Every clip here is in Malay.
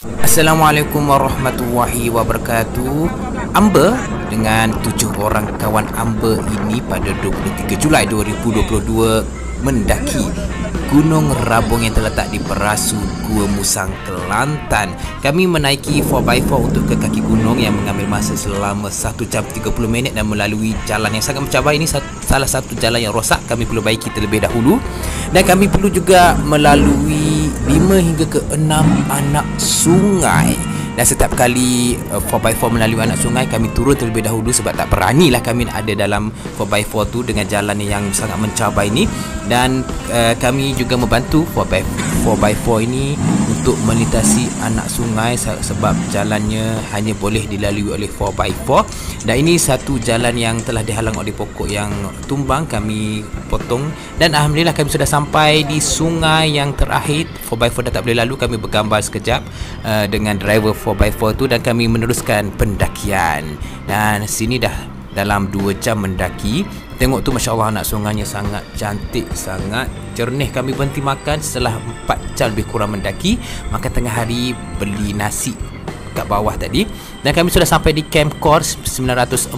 Assalamualaikum warahmatullahi wabarakatuh. Amber dengan 7 orang kawan Amber ini pada 23 Julai 2022 mendaki Gunung Rabong yang terletak di Perasu Gua Musang, Kelantan. Kami menaiki 4x4 untuk ke kaki gunung yang mengambil masa selama 1 jam 30 minit dan melalui jalan yang sangat mencabar. Ini salah satu jalan yang rosak, kami perlu baiki terlebih dahulu. Dan kami perlu juga melalui 5 hingga ke 6 anak sungai. Dan setiap kali 4x4 melalui anak sungai, kami turun terlebih dahulu sebab tak beranilah kami ada dalam 4x4 tu dengan jalan yang sangat mencabar ini. Dan kami juga membantu 4x4 ini untuk melintasi anak sungai sebab jalannya hanya boleh dilalui oleh 4x4. Dan ini satu jalan yang telah dihalang oleh pokok yang tumbang, kami potong. Dan Alhamdulillah kami sudah sampai di sungai yang terakhir. 4x4 dah tak boleh lalu, kami bergambar sekejap dengan driver 4x4 tu dan kami meneruskan pendakian. Dan sini dah dalam 2 jam mendaki. Tengok tu, Masya Allah, anak sungainya sangat cantik, sangat jernih. Kami berhenti makan setelah 4 jam lebih kurang mendaki. Makan tengah hari, beli nasi kat bawah tadi. Dan kami sudah sampai di Camp Core 940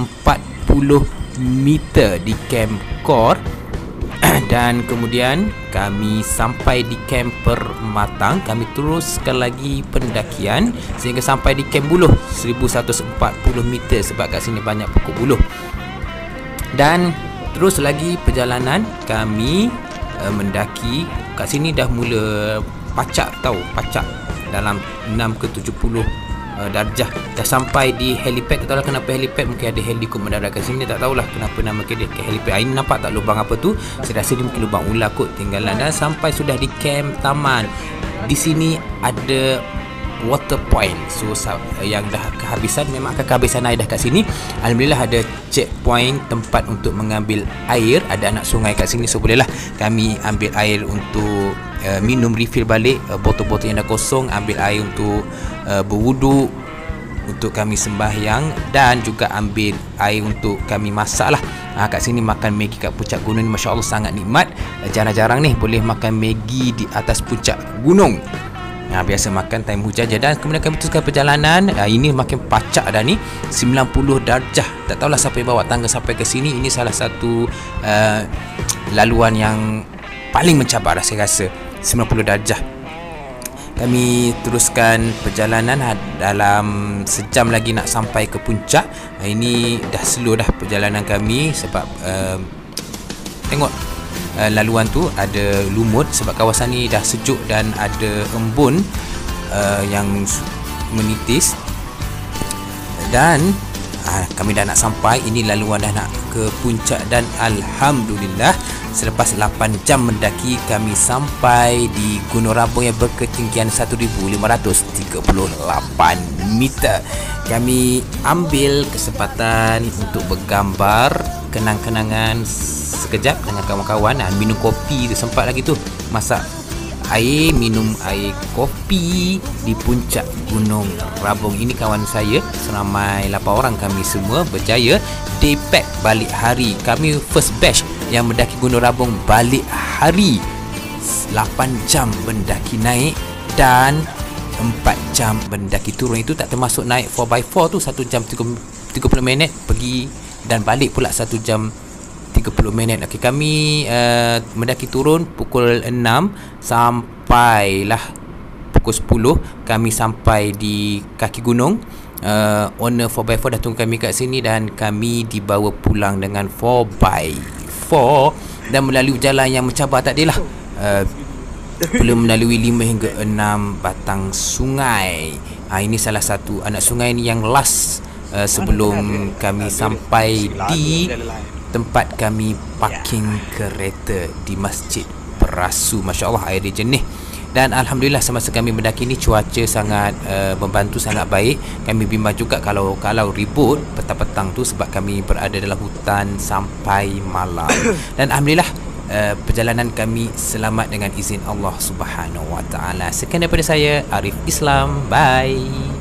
meter di Camp Core. Dan kemudian kami sampai di Camp Permatang. Kami teruskan lagi pendakian sehingga sampai di Camp Buluh 1140 meter sebab kat sini banyak pokok buluh. Dan terus lagi perjalanan kami mendaki. Kat sini dah mula pacak, tahu pacak dalam 6 ke 70 darjah. Dah sampai di helipad. Tak tahulah kenapa helipad, mungkin ada helikopter mendarat kat sini, tak tahulah kenapa nama dia ke helipad. Ini nampak tak lubang apa tu? Saya rasa dia mungkin lubang ular kot tinggalan. Dan sampai sudah di camp taman. Di sini ada water point. So yang dah kehabisan, memang akan kehabisan air dah kat sini. Alhamdulillah ada checkpoint tempat untuk mengambil air. Ada anak sungai kat sini, so bolehlah kami ambil air untuk minum, refill balik botol-botol yang dah kosong, ambil air untuk berwuduk, untuk kami sembahyang, dan juga ambil air untuk kami masak lah. Kat sini makan Maggi kat puncak gunung ni, Masya Allah, sangat nikmat. Jarang-jarang ni boleh makan Maggi di atas puncak gunung. Biasa makan time hujan je. Dan kemudian kami teruskan perjalanan. Ini makin pacak dah ni, 90 darjah. Tak tahulah siapa yang bawa tangga sampai ke sini. Ini salah satu laluan yang paling mencabar lah, saya rasa. 90 darjah. Kami teruskan perjalanan. Dalam sejam lagi nak sampai ke puncak. Ini dah slow dah perjalanan kami sebab tengok laluan tu ada lumut sebab kawasan ni dah sejuk dan ada embun yang menitis. Dan kami dah nak sampai. Ini laluan dah nak ke puncak dan Alhamdulillah selepas 8 jam mendaki, kami sampai di Gunung Rabong yang berketinggian 1538 meter. Kami ambil kesempatan untuk bergambar kenang-kenangan sekejap dengan kawan-kawan. Minum kopi tu, sempat lagi tu masak air, minum air kopi di puncak Gunung Rabong. Ini kawan saya, seramai 8 orang kami semua berjaya day pack balik hari. Kami first batch yang mendaki Gunung Rabong balik hari. 8 jam mendaki naik dan 4 jam mendaki turun. Itu tak termasuk naik 4x4 tu 1 jam 30 minit pergi dan balik pula 1 jam 30 minit. Okey, kami mendaki turun pukul 6 sampailah pukul 10 kami sampai di kaki gunung. Owner 4x4 dah tunggu kami kat sini dan kami dibawa pulang dengan 4x4 dan melalui jalan yang mencabar tadilah. Perlu melalui 5 hingga 6 batang sungai. Ini salah satu anak sungai ni yang last sebelum kami sampai di tempat kami parking kereta di Masjid Perasu. Masya Allah, air dia jernih. Dan Alhamdulillah semasa kami mendaki ni cuaca sangat membantu, sangat baik. Kami bimbang juga kalau ribut petang-petang tu sebab kami berada dalam hutan sampai malam. Dan Alhamdulillah perjalanan kami selamat dengan izin Allah Subhanahu Wa Taala. Sekian daripada saya, Arif Islam. Bye.